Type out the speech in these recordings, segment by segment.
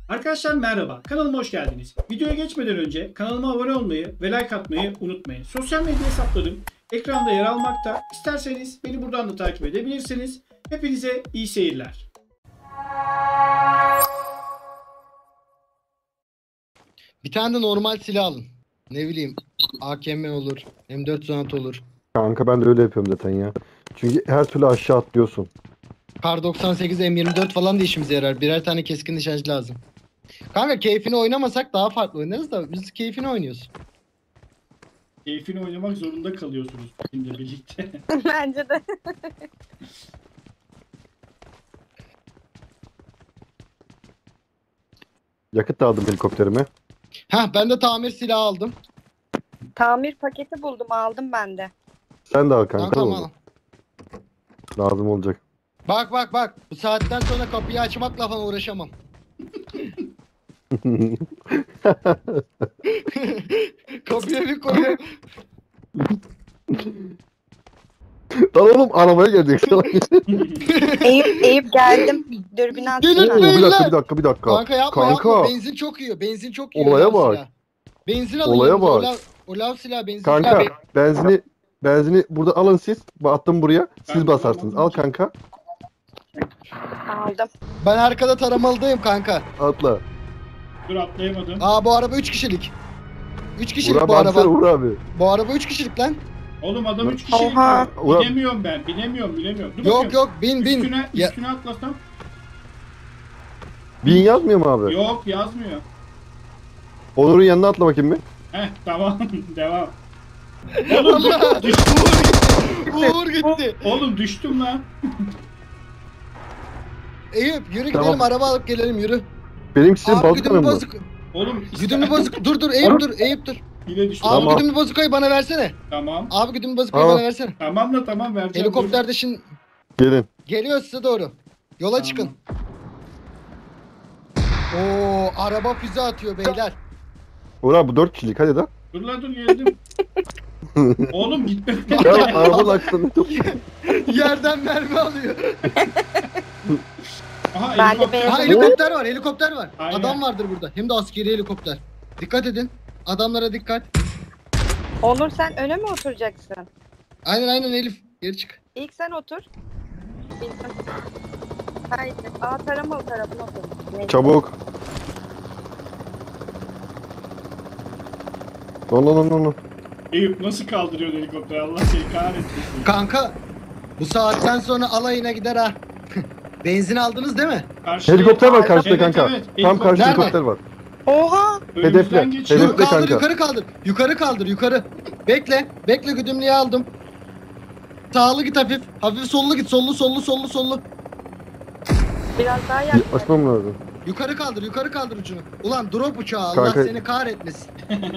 Arkadaşlar merhaba, kanalıma hoş geldiniz. Videoya geçmeden önce kanalıma abone olmayı ve like atmayı unutmayın. Sosyal medya hesaplarım ekranda yer almakta. İsterseniz beni buradan da takip edebilirsiniz. Hepinize iyi seyirler. Bir tane de normal silah alın. Ne bileyim AKM olur, M416 olur. Kanka ben de öyle yapıyorum zaten ya. Çünkü her türlü aşağı atlıyorsun. Kar 98, M24 falan da işimize yarar. Birer tane keskin nişancı lazım. Kanka keyfini oynamasak daha farklı oynarız da biz keyfini oynuyoruz. Keyfini oynamak zorunda kalıyorsunuz bizimle birlikte. Bence de. Yakıt da aldım helikopterime. Heh ben de tamir silahı aldım. Tamir paketi buldum, aldım ben de. Sen de al kanka. Tamam, oğlum. Lazım olacak. Bak. Bu saatten sonra kapıyı açmakla falan uğraşamam. Kapıya bir koyuyorum. Lan oğlum arabaya gelecek. Eyüp geldim. Dürbün Gelin atsana. be. Bir dakika. Kanka yapma. Benzin çok yiyor. Olaya lav bak. silah. Benzin alın Olaya yanınıza. bak. O lav silah benzin. Kanka silah. benzini burada alın siz. Attım buraya. Siz Ben basarsınız. Al almadım. kanka. Aldım. Ben arkada taramalıdayım kanka. Atla. Dur atlayamadım. Aa bu araba 3 kişilik. 3 Vur kişilik abi bu araba. Vur abi. Bu araba 3 kişilik lan. Oğlum adam 3 kişi. Oha. Ulan. Binemiyorum ben. Binemiyorum. Dur Yok bakıyorum. bin. Ya, Üstüne atlasam. Bin yazmıyor mu abi? Yok yazmıyor. Onur'un yanına atla bakayım bir. Heh tamam. Devam. Oğlum, Allah! düştüm. Uğur gitti. Oğlum düştüm lan. Eyüp yürü Tamam. gidelim araba alıp gelelim yürü. Benimkisi Abi balık güdümlü mı? bozuk. Oğlum Güdümlü bozuk. Dur Eyüp dur. Yine düştüm. Abi Tamam. güdümlü bozukayı bana versene. Tamam. Abi güdümlü bozukayı Tamam. bana versene. Tamam vereceğim. Helikopterde şimdi Gelin. geliyor size doğru. Yola Tamam. çıkın. Oo araba füze atıyor beyler. Uğur abi bu 4 kişilik hadi da. Dur geldim. Oğlum gitme. Ya arabanın açtığını çok. Yerden mermi alıyor. Aha Ben de helikopter. beyaz- Ha helikopter var. Aynen. Adam vardır burada. Hem de askeri helikopter. Dikkat edin. Adamlara dikkat. Onur sen öne mi oturacaksın? Aynen Elif. Geri çık. İlk sen otur. Bildim. Haydi. Aa taramalı tarafına otur. Neyse. Çabuk. Lan. Eyüp nasıl kaldırıyor helikopter? Allah seni kahretsin. Kanka bu saatten sonra alayına gider ha. Benzin aldınız değil mi? Karşıya- Helikopter var karşıda Evet, kanka. evet. Tam karşıda Nerede? helikopter var. Oha. Önümüzden Hedefle, geçiyor. hedefle. Kaldır kanka. yukarı kaldır. Bekle güdümlüğü aldım. Sağlı git hafif. Hafif sollu git. Sollu. Biraz daha yaklaş. Açmam lazım. Yukarı kaldır ucunu. Ulan drop uçağı Allah Kanka- seni kahretmesin.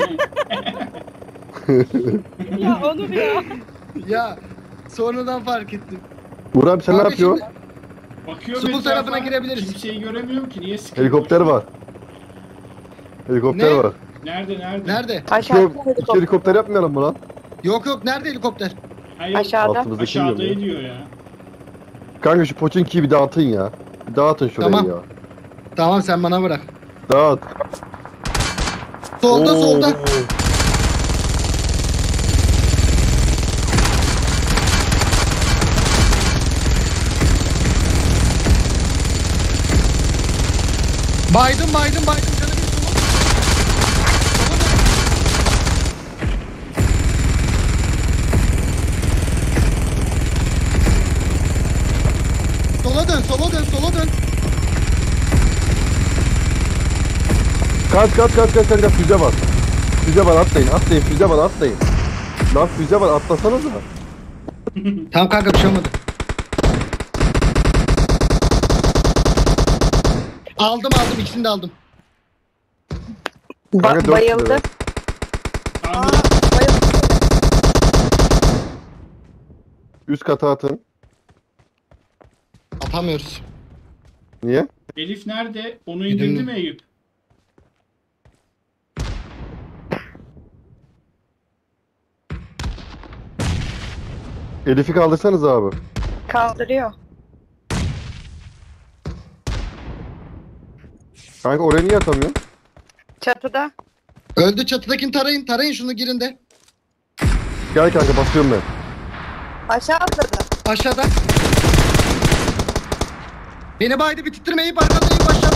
Ya Onur ya. Ya sonradan fark ettim. Uğur abi sen ne Kanka yapıyorsun? Bakıyorum Sol etrafa, tarafına girebiliriz. Kimseyi göremiyorum ki. Niye sıkıntı? Helikopter var. Helikopter Ne? var. Nerede? Aşağıda Şu helikopter yapmayalım mı lan? Yok nerede helikopter? Hayır, Aşağıda. Altımızdaki kim aşağıda ya? ediyor ya. Kanka şu Pochinki'yi bir dağıtın ya. Bir dağıtın şurayı Tamam. ya. Tamam sen bana bırak. Dağıt. Solda. Oo. Baydım canı bir sola dön. Kaç kanka füze var. Füze var atlayın füze var atlayın. Lan füze var atlasanıza. Tamam kanka bir şey olmadı. Aldım ikisini de aldım. Kanka, dört Bayıldı. lira. Aa Tamam. bayıldı. Üst kata atın. Atamıyoruz. Niye? Elif nerede? Onu Gidelim. indirdi mi Eyüp? Elif'i kaldırsanız abi. Kaldırıyor. Kanka oraya niye atamıyorsun? Çatıda. Öldü, çatıdakini tarayın. Tarayın şunu, girin de. Gel kanka basıyorum ben. Aşağı atladı. Aşağıda. Beni baydı, bitirtme Eyüp, arkadayım aşağı.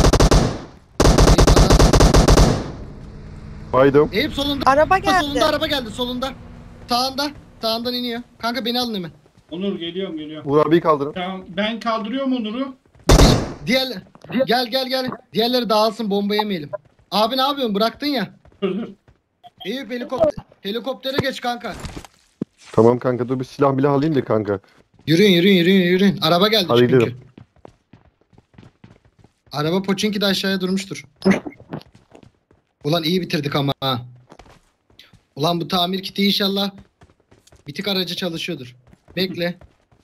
Baydım. Eyüp solunda. Araba geldi. Solunda araba geldi, solunda. Sağında. Sağından iniyor. Kanka beni alın hemen. Onur geliyorum. Uğur abiyi kaldırın. Tamam ben kaldırıyorum Onur'u. Diğer gel. Diğerleri dağılsın, bomba yemeyelim. Abi ne yapıyorsun? Bıraktın ya. Dur. Eyüp helikoptere geç kanka. Tamam kanka dur bir silah bile alayım da kanka. Yürüyün. Araba geldi Hadi çünkü. gidelim. Araba Poçinki de aşağıya durmuştur. Ulan iyi bitirdik ama ha. Ulan bu tamir kiti inşallah bitik aracı çalışıyordur. Bekle.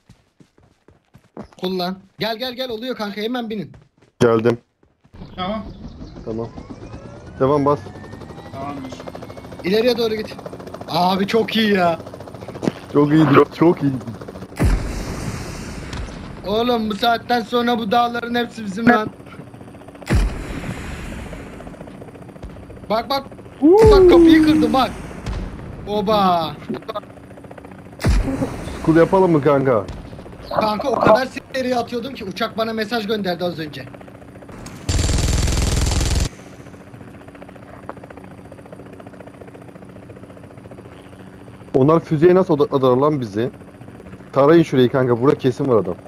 Kullan. Gel oluyor kanka, hemen binin. Geldim. Tamam. Tamam. Devam bas. Tamamdır. İleriye doğru git. Abi çok iyi ya. Çok iyiydi. Çok iyiydi. Oğlum bu saatten sonra bu dağların hepsi bizim lan. Bak. Bak kapıyı kırdım bak. Oba. Kul yapalım mı kanka? Kanka o kadar seri atıyordum ki uçak bana mesaj gönderdi az önce. Onlar füzeye nasıl adalar lan bizi? Tarayın şurayı kanka. Burada kesin var adam.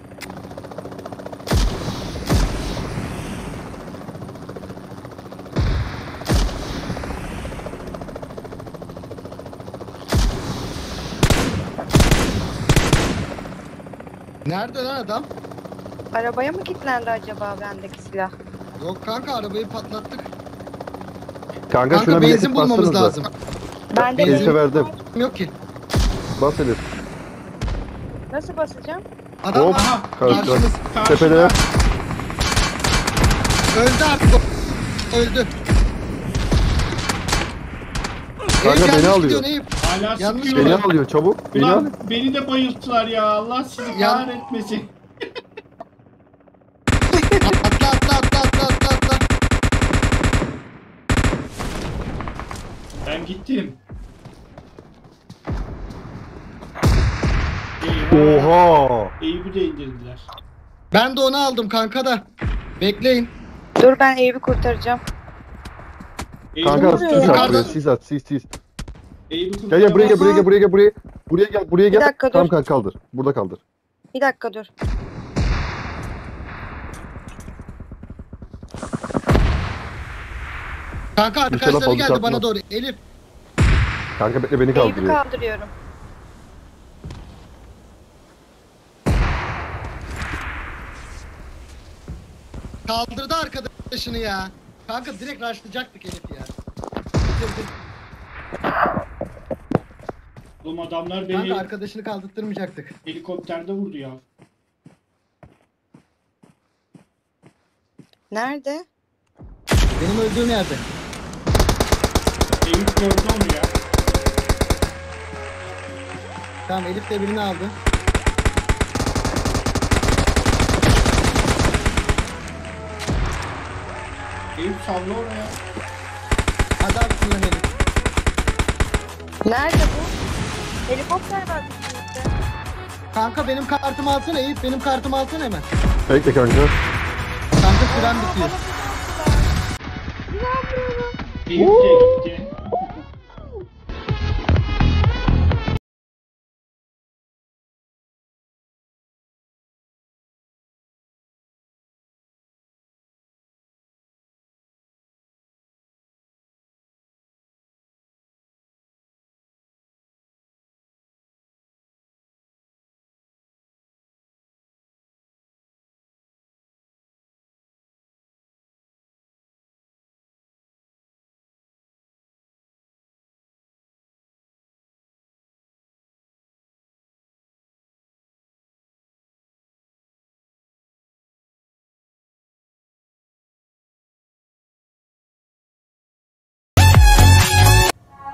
Nerede lan adam? Arabaya mı kilitlendi acaba bendeki silah? Yok kanka, arabayı patlattık. Kanka, şuna Kanka bir benzin yakıt bulmamız bassanıza. lazım. Bende Benzin- Elif'e verdim. Yok ki. Bas Elif. Nasıl basacağım? Adam Hop. aha, Karşı. karşımız. Karşıda. Tepede. Öldü artık o. Öldü. Kanka, Eyüp, beni yanlış alıyor. gidiyorsun Eyüp. Hala Yanlış sıkıyorlar. Beni alıyor çabuk. Beni al. Ulan beni de bayılttılar ya. Allah sizi Ya- kahretmesin. Atla. Ben gittim. Eyvah. Oha. Eyüp'ü de indirdiler. Ben de onu aldım kanka da. Bekleyin. Dur ben Eyüp'ü kurtaracağım. Eyüp'ü Kanka oluyor sis ya? at buraya. Sis at. Sis. Eyüp'ü Gel buraya gel kurtaramazsın. buraya gel buraya. Buraya gel. Bir dakika, dur. Tamam kanka kaldır. Burada kaldır. Bir dakika dur. Kanka İnşallah arkadaşları balık geldi atmaz. bana doğru. Elif. Kanka bekle beni Eyüp'ü kaldırıyor. kaldırıyorum. Kaldırdı arkadaşını ya. Kanka direkt rushlayacaktık Elif ya. Bitirdik. Oğlum adamlar beni Kanka arkadaşını kaldırtmayacaktık. helikopterde vurdu ya. Nerede? Benim öldüğüm yerde. Eyüp gördü onu ya. Tamam, Elif de birini aldı. Eyüp salla oraya. Hadi abi kullan Elif. Nerede bu? Helikopter var üstümüzde. Kanka benim kartımı alsana Eyüp, benim kartımı alsana hemen. Bekle kanka. Kanka süren bitiyor. Eyüp de gitti.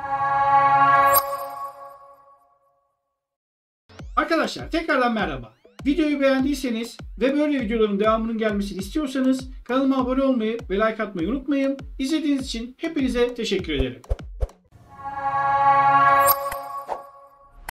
Arkadaşlar tekrardan merhaba. Videoyu beğendiyseniz ve böyle videoların devamının gelmesini istiyorsanız kanalıma abone olmayı ve like atmayı unutmayın. İzlediğiniz için hepinize teşekkür ederim.